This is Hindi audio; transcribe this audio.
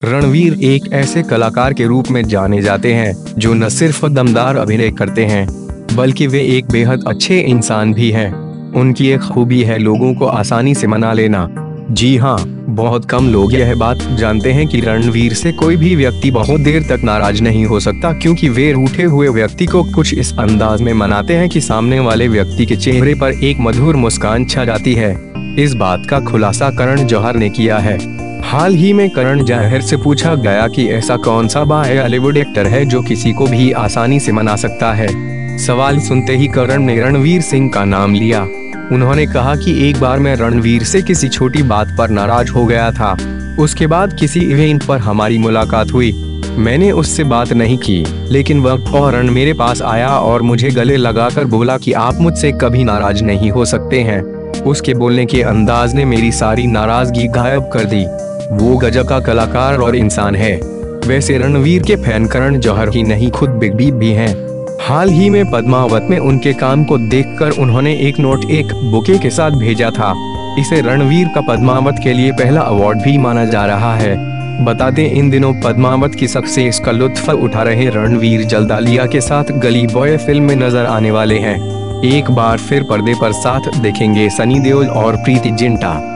रणवीर एक ऐसे कलाकार के रूप में जाने जाते हैं जो न सिर्फ दमदार अभिनय करते हैं बल्कि वे एक बेहद अच्छे इंसान भी हैं। उनकी एक खूबी है लोगों को आसानी से मना लेना। जी हाँ, बहुत कम लोग यह बात जानते हैं कि रणवीर से कोई भी व्यक्ति बहुत देर तक नाराज नहीं हो सकता, क्योंकि वे रूठे हुए व्यक्ति को कुछ इस अंदाज में मनाते हैं कि सामने वाले व्यक्ति के चेहरे पर एक मधुर मुस्कान छा जाती है। इस बात का खुलासा करण जौहर ने किया है। हाल ही में करण जौहर से पूछा गया कि ऐसा कौन सा बॉलीवुड एक्टर है जो किसी को भी आसानी से मना सकता है। सवाल सुनते ही करण ने रणवीर सिंह का नाम लिया। उन्होंने कहा कि एक बार मैं रणवीर से किसी छोटी बात पर नाराज हो गया था। उसके बाद किसी इवेंट पर हमारी मुलाकात हुई। मैंने उससे बात नहीं की, लेकिन वह फौरन मेरे पास आया और मुझे गले लगाकर बोला कि आप मुझसे कभी नाराज नहीं हो सकते हैं। उसके बोलने के अंदाज ने मेरी सारी नाराजगी गायब कर दी। वो गजब का कलाकार और इंसान है। वैसे रणवीर के फैन करण जौहर ही नहीं, खुद बिग बी भी हैं। हाल ही में पद्मावत में उनके काम को देखकर उन्होंने एक नोट एक बुके के साथ भेजा था। इसे रणवीर का पद्मावत के लिए पहला अवार्ड भी माना जा रहा है। बता दें, इन दिनों पद्मावत की सक्सेस का लुत्फ उठा रहे रणवीर जल्द आलिया के साथ गली बॉय फिल्म में नजर आने वाले हैं। एक बार फिर पर्दे पर साथ देखेंगे सनी देओल और प्रीति जिंटा।